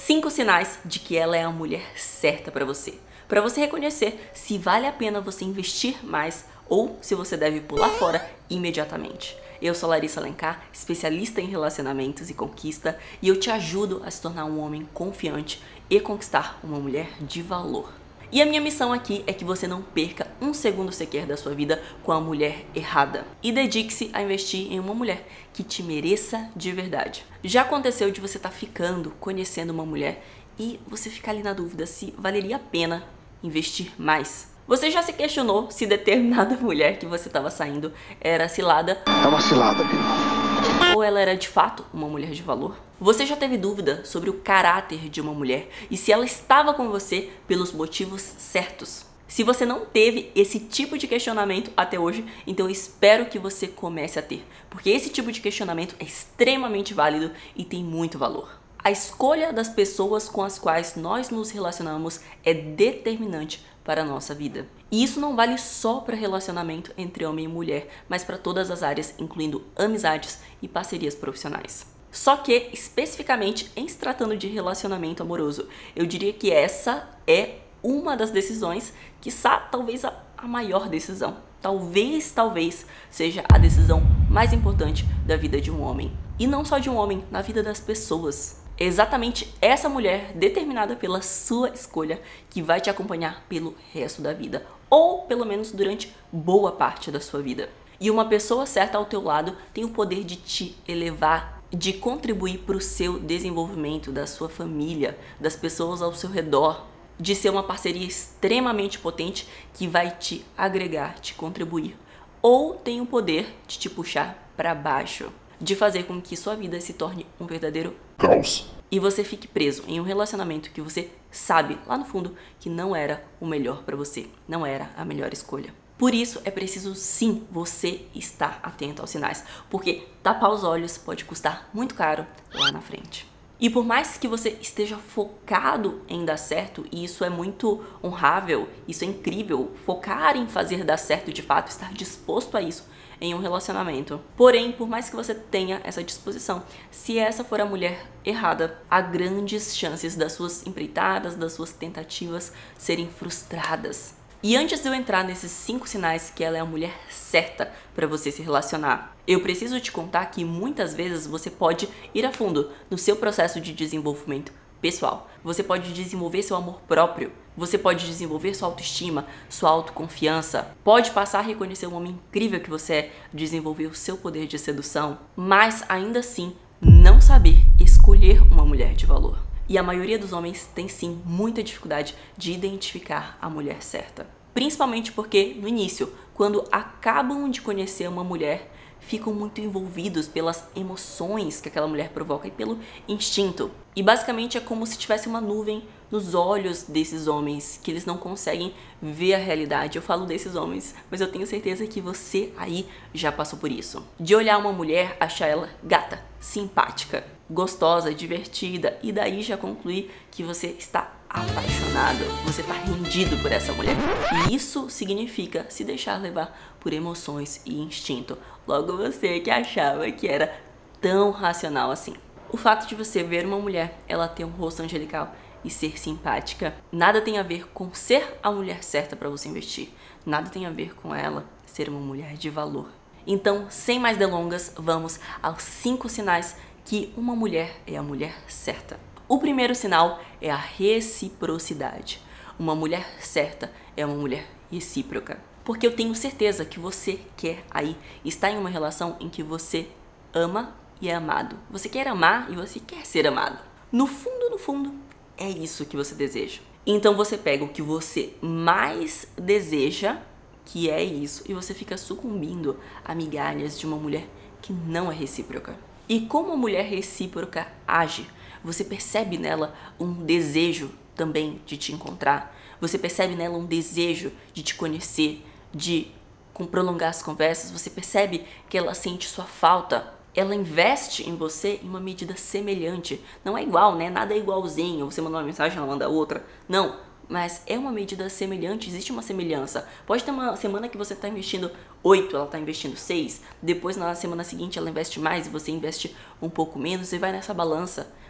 5 sinais de que ela é a mulher certa para você reconhecer se vale a pena você investir mais ou se você deve pular fora imediatamente. Eu sou Larissa Alencar, especialista em relacionamentos e conquista, e eu te ajudo a se tornar um homem confiante e conquistar uma mulher de valor. E a minha missão aqui é que você não perca um segundo sequer da sua vida com a mulher errada. E dedique-se a investir em uma mulher que te mereça de verdade. Já aconteceu de você estar ficando, conhecendo uma mulher e você ficar ali na dúvida se valeria a pena investir mais? Você já se questionou se determinada mulher que você estava saindo era cilada? É uma cilada, viu? Ou ela era de fato uma mulher de valor? Você já teve dúvida sobre o caráter de uma mulher e se ela estava com você pelos motivos certos? Se você não teve esse tipo de questionamento até hoje, então eu espero que você comece a ter, porque esse tipo de questionamento é extremamente válido e tem muito valor. A escolha das pessoas com as quais nós nos relacionamos é determinante para a nossa vida. E isso não vale só para relacionamento entre homem e mulher, mas para todas as áreas, incluindo amizades e parcerias profissionais. Só que, especificamente em se tratando de relacionamento amoroso, eu diria que essa é uma das decisões, quiçá talvez a maior decisão. Talvez seja a decisão mais importante da vida de um homem. E não só de um homem, na vida das pessoas. É exatamente essa mulher determinada pela sua escolha que vai te acompanhar pelo resto da vida, ou pelo menos durante boa parte da sua vida. E uma pessoa certa ao teu lado tem o poder de te elevar, de contribuir para o seu desenvolvimento, da sua família, das pessoas ao seu redor, de ser uma parceria extremamente potente que vai te agregar, te contribuir, ou tem o poder de te puxar para baixo, de fazer com que sua vida se torne um verdadeiro Caos. e você fique preso em um relacionamento que você sabe lá no fundo que não era o melhor para você, não era a melhor escolha. Por isso é preciso sim você estar atento aos sinais, porque tapar os olhos pode custar muito caro lá na frente. E por mais que você esteja focado em dar certo, e isso é muito honrável, isso é incrível, focar em fazer dar certo de fato, estar disposto a isso em um relacionamento. Porém, por mais que você tenha essa disposição, se essa for a mulher errada, há grandes chances das suas empreitadas, das suas tentativas serem frustradas. E antes de eu entrar nesses 5 sinais que ela é a mulher certa para você se relacionar, eu preciso te contar que muitas vezes você pode ir a fundo no seu processo de desenvolvimento pessoal. Você pode desenvolver seu amor próprio, você pode desenvolver sua autoestima, sua autoconfiança, pode passar a reconhecer o homem incrível que você é, desenvolver o seu poder de sedução, mas ainda assim não saber escolher uma mulher de valor. E a maioria dos homens tem sim muita dificuldade de identificar a mulher certa. Principalmente porque no início, quando acabam de conhecer uma mulher, ficam muito envolvidos pelas emoções que aquela mulher provoca e pelo instinto. E basicamente é como se tivesse uma nuvem nos olhos desses homens, que eles não conseguem ver a realidade. Eu falo desses homens, mas eu tenho certeza que você aí já passou por isso. De olhar uma mulher, achar ela gata, simpática, gostosa, divertida, e daí já concluir que você está apaixonado, você está rendido por essa mulher. E isso significa se deixar levar por emoções e instinto. Logo você que achava que era tão racional assim. O fato de você ver uma mulher, ela ter um rosto angelical e ser simpática, nada tem a ver com ser a mulher certa para você investir. Nada tem a ver com ela ser uma mulher de valor. Então, sem mais delongas, vamos aos 5 sinais que uma mulher é a mulher certa. O primeiro sinal é a reciprocidade. Uma mulher certa é uma mulher recíproca. Porque eu tenho certeza que você quer aí estar em uma relação em que você ama e é amado. Você quer amar e você quer ser amado. No fundo, é isso que você deseja. Então você pega o que você mais deseja, que é isso, e você fica sucumbindo a migalhas de uma mulher que não é recíproca. E como a mulher recíproca age, você percebe nela um desejo também de te encontrar. Você percebe nela um desejo de te conhecer, de prolongar as conversas. Você percebe que ela sente sua falta. Ela investe em você em uma medida semelhante. Não é igual, né? Nada é igualzinho. Você manda uma mensagem, ela manda outra. Não. Mas é uma medida semelhante, existe uma semelhança. Pode ter uma semana que você está investindo 8, ela está investindo 6. Depois, na semana seguinte, ela investe mais e você investe um pouco menos e vai nessa balança.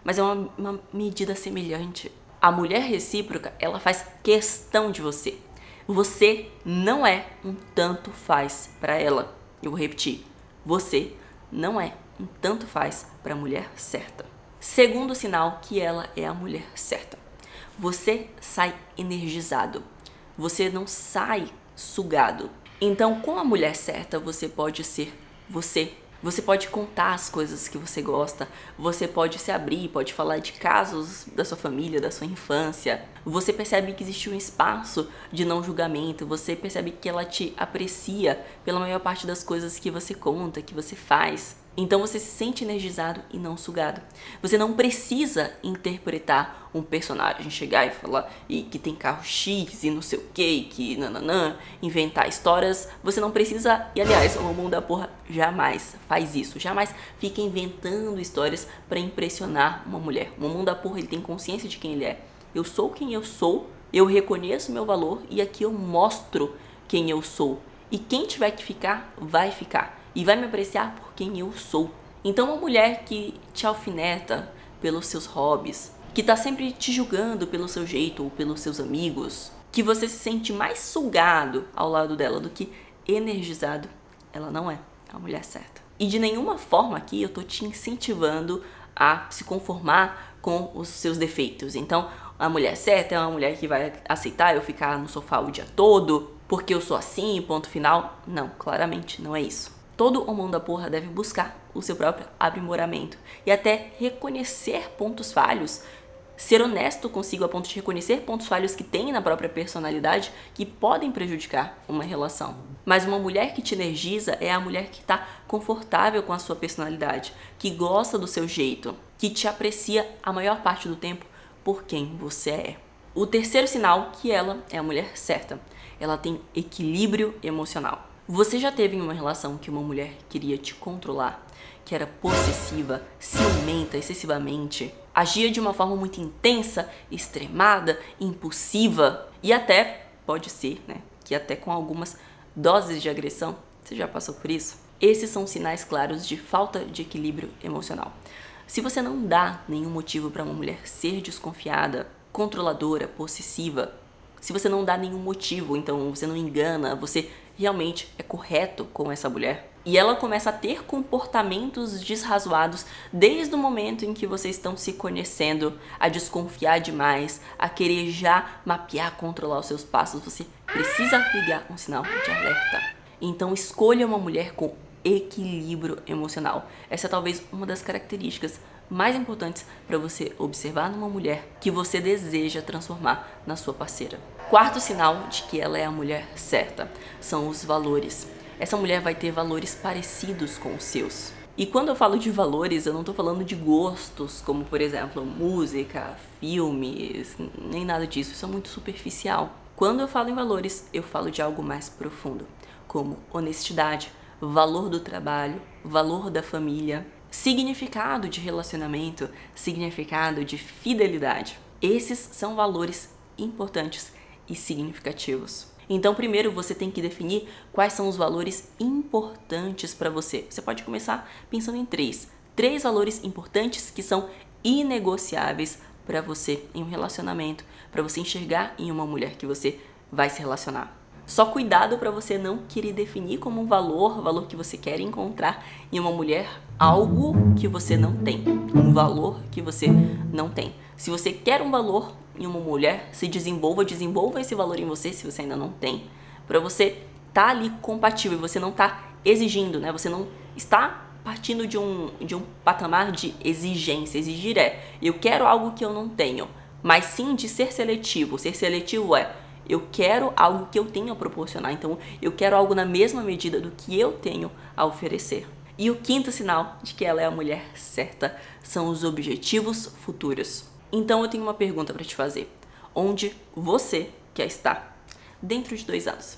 mas é uma medida semelhante. A mulher recíproca, ela faz questão de você. Você não é um tanto faz para ela. Eu vou repetir. Você não é um tanto faz para a mulher certa. Segundo sinal que ela é a mulher certa. Você sai energizado. Você não sai sugado. Então, com a mulher certa, você pode ser você. Você pode contar as coisas que você gosta, você pode se abrir, pode falar de casos da sua família, da sua infância. Você percebe que existe um espaço de não julgamento, você percebe que ela te aprecia pela maior parte das coisas que você conta, que você faz. Então você se sente energizado e não sugado. Você não precisa interpretar um personagem, chegar e falar que tem carro X e não sei o que nananã, inventar histórias. Você não precisa, e aliás, o Mamão da Porra jamais faz isso. Jamais fica inventando histórias para impressionar uma mulher. O Mamão da Porra, ele tem consciência de quem ele é. Eu sou quem eu sou, eu reconheço meu valor e aqui eu mostro quem eu sou. E quem tiver que ficar, vai ficar. E vai me apreciar por quem eu sou. Então uma mulher que te alfineta pelos seus hobbies, que tá sempre te julgando pelo seu jeito ou pelos seus amigos, que você se sente mais sugado ao lado dela do que energizado, ela não é a mulher certa. E de nenhuma forma aqui eu tô te incentivando a se conformar com os seus defeitos. Então a mulher certa é uma mulher que vai aceitar eu ficar no sofá o dia todo porque eu sou assim, ponto final. Não, claramente não é isso. Todo homão da porra deve buscar o seu próprio aprimoramento e até reconhecer pontos falhos, ser honesto consigo a ponto de reconhecer pontos falhos que tem na própria personalidade que podem prejudicar uma relação. Mas uma mulher que te energiza é a mulher que está confortável com a sua personalidade, que gosta do seu jeito, que te aprecia a maior parte do tempo por quem você é. O terceiro sinal que ela é a mulher certa. Ela tem equilíbrio emocional. Você já teve uma relação que uma mulher queria te controlar, que era possessiva, ciumenta excessivamente, agia de uma forma muito intensa, extremada, impulsiva e até, pode ser, né, que até com algumas doses de agressão? Você já passou por isso? Esses são sinais claros de falta de equilíbrio emocional. Se você não dá nenhum motivo para uma mulher ser desconfiada, controladora, possessiva, se você não dá nenhum motivo, então você não engana, você realmente é correto com essa mulher, e ela começa a ter comportamentos desrazoados desde o momento em que vocês estão se conhecendo, a desconfiar demais, a querer já mapear, controlar os seus passos, você precisa ligar um sinal de alerta. Então escolha uma mulher com equilíbrio emocional. Essa é talvez uma das características mais importantes para você observar numa mulher que você deseja transformar na sua parceira. Quarto sinal de que ela é a mulher certa são os valores. Essa mulher vai ter valores parecidos com os seus. E quando eu falo de valores, eu não estou falando de gostos, como por exemplo, música, filmes, nem nada disso. Isso é muito superficial. Quando eu falo em valores, eu falo de algo mais profundo, como honestidade, valor do trabalho, valor da família, significado de relacionamento, significado de fidelidade. Esses são valores importantes e significativos. Então, primeiro você tem que definir quais são os valores importantes para você. Você pode começar pensando em três valores importantes que são inegociáveis para você em um relacionamento, para você enxergar em uma mulher que você vai se relacionar. Só cuidado para você não querer definir como um valor que você quer encontrar em uma mulher algo que você não tem, um valor que você não tem. Se você quer um valor em uma mulher, se desenvolva esse valor em você se você ainda não tem, para você estar ali compatível, você não tá exigindo, né? Você não está partindo de um patamar de exigência. Exigir eu quero algo que eu não tenho, mas sim de ser seletivo. Ser seletivo eu quero algo que eu tenho a proporcionar, então eu quero algo na mesma medida do que eu tenho a oferecer. E o quinto sinal de que ela é a mulher certa são os objetivos futuros. Então eu tenho uma pergunta para te fazer. Onde você quer estar dentro de 2 anos?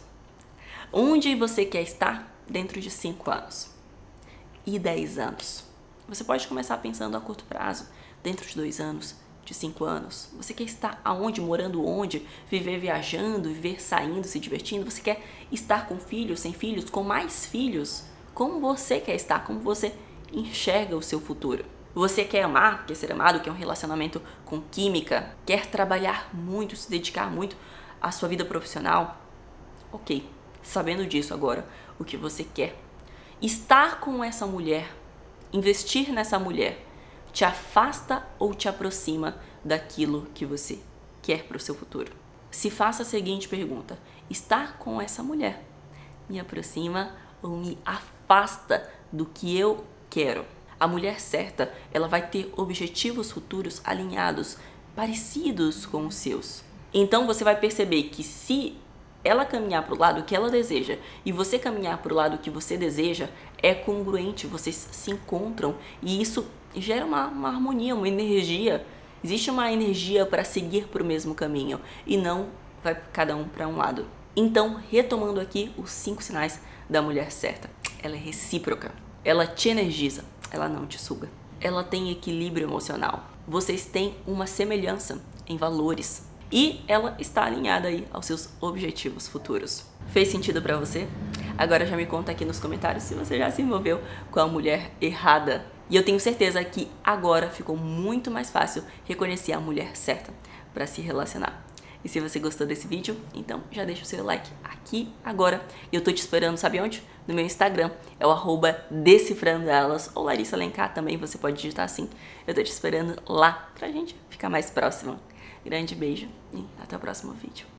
Onde você quer estar dentro de 5 anos? E 10 anos? Você pode começar pensando a curto prazo, dentro de 2 anos, de 5 anos. Você quer estar aonde, morando onde, viver viajando, viver saindo, se divertindo? Você quer estar com filhos, sem filhos, com mais filhos? Como você quer estar? Como você enxerga o seu futuro? Você quer amar, quer ser amado, quer um relacionamento com química, quer trabalhar muito, se dedicar muito à sua vida profissional? Ok, sabendo disso agora, o que você quer. Estar com essa mulher, investir nessa mulher, te afasta ou te aproxima daquilo que você quer para o seu futuro? Se faça a seguinte pergunta: estar com essa mulher me aproxima ou me afasta do que eu quero? A mulher certa, ela vai ter objetivos futuros alinhados, parecidos com os seus. Então você vai perceber que se ela caminhar para o lado que ela deseja e você caminhar para o lado que você deseja, é congruente, vocês se encontram e isso gera uma harmonia, uma energia. Existe uma energia para seguir para o mesmo caminho e não vai cada um para um lado. Então, retomando aqui os 5 sinais da mulher certa. Ela é recíproca, ela te energiza, ela não te suga. Ela tem equilíbrio emocional, vocês têm uma semelhança em valores e ela está alinhada aí aos seus objetivos futuros. Fez sentido pra você? Agora já me conta aqui nos comentários se você já se envolveu com a mulher errada. E eu tenho certeza que agora ficou muito mais fácil reconhecer a mulher certa para se relacionar. E se você gostou desse vídeo, então já deixa o seu like aqui agora. E eu tô te esperando, sabe onde? No meu Instagram, é o @decifrandoelas, ou Larissa Alencar também, você pode digitar assim. Eu tô te esperando lá pra gente ficar mais próximo. Grande beijo e até o próximo vídeo.